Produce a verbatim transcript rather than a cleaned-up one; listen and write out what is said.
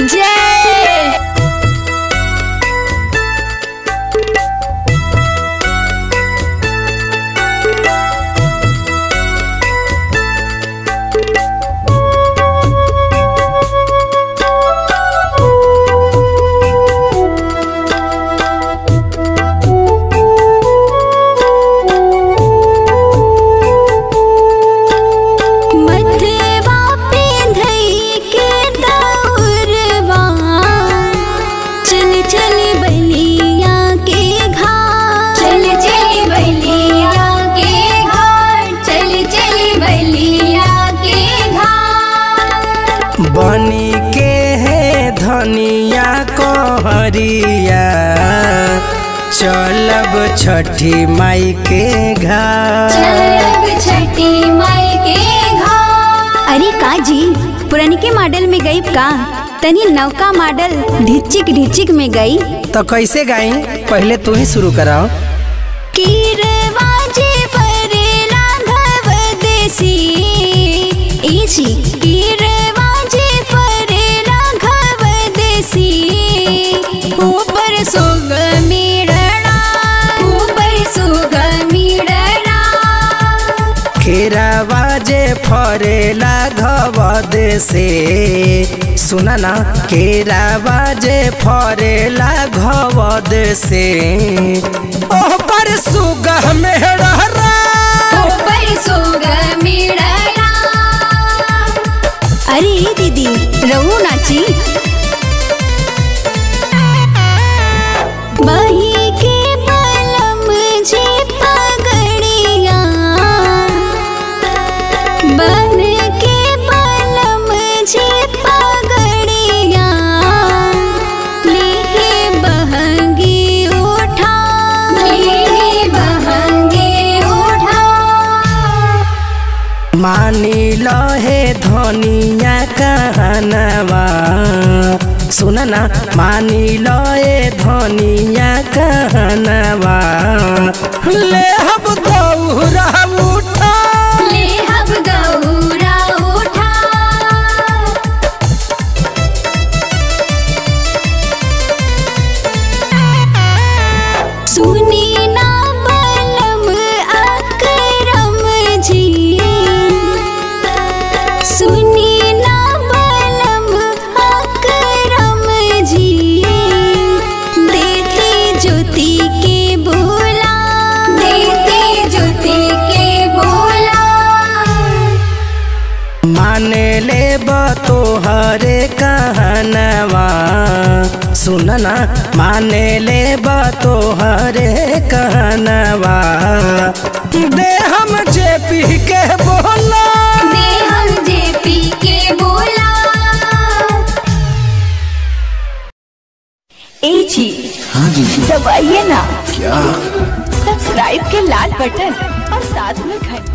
जय। बनी के है धनिया कहरिया चलब छठी माई के घाट, चलब छठी माई के घाट। अरे का जी पुरानी के मॉडल में गई का तनी नौका मॉडल ढिचिक ढिचिक में गई तो कैसे गाई पहले तू ही शुरू कराओ। कीरवाजे परेला घव देसी इसी कीरवाजे परेला घव देसी ऊपर सोग मिड़ना ऊपर सोग मिड़ना केरावाजे फरेला घव देसे सुना ना केरावाजे फरेला घव देसे ओह पर सुगा मेहरा ऊपर सोग मिड़ना। अरे दीदी रहू नाची बही के बलम जे पगड़िया बन के बलम जे पगड़िया लेहे बहंगी उठा लेहे बहंगी उठा। मानी लहे धनिया कहनवा सुना ना मानी लहे धनिया कहनवा ले हम दौरा उठा ले हम गौरा उठा। सुनी ना बलम अकरम जी सुनी ना बलम अकरम जी देते ज्योति के बोला देते ज्योति के बोला माने ले तोहरे कहनवा सुनना माने ले तोहरे कहनवा दे हम जे पी के बोला दे हम जेपी के बोला। ए जी हाँ जी दबाइए ना क्या? सब्सक्राइब के लाल बटन और साथ में घंटी